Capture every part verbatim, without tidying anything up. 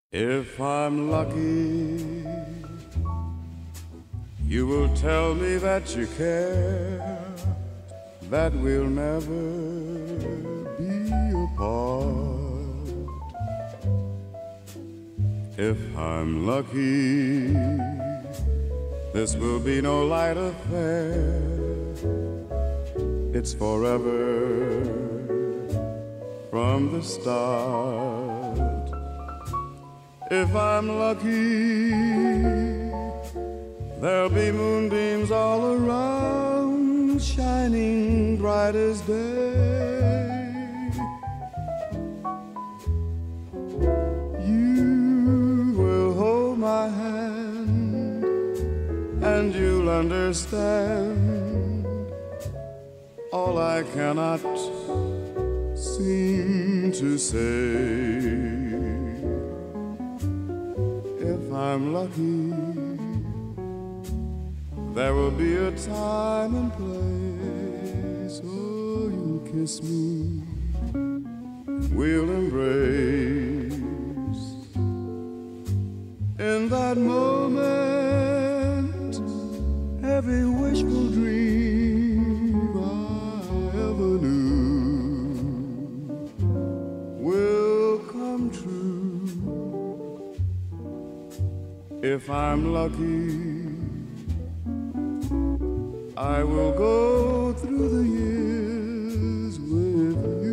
If I'm lucky, you will tell me that you care, that we'll never be apart. If I'm lucky, this will be no light affair. It's forever from the start. If I'm lucky, there'll be moonbeams all around, shining bright as day. You will hold my hand, and you'll understand all I cannot seem to say. If I'm lucky, there will be a time and place. Oh, you'll kiss me, we'll embrace. In that moment, every wishful dream I ever knew will come true. If I'm lucky, I will go through the years with you.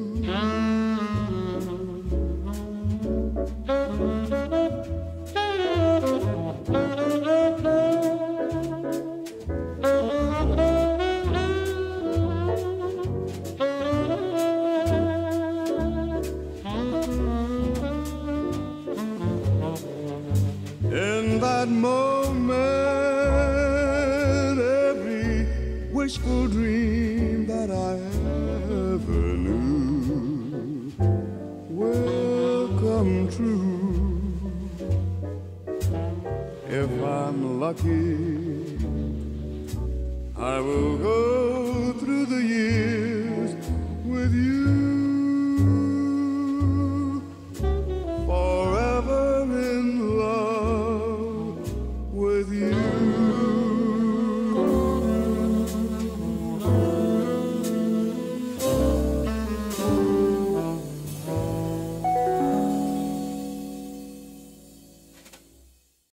In that moment, wishful dream that I ever knew will come true. If I'm lucky, I will go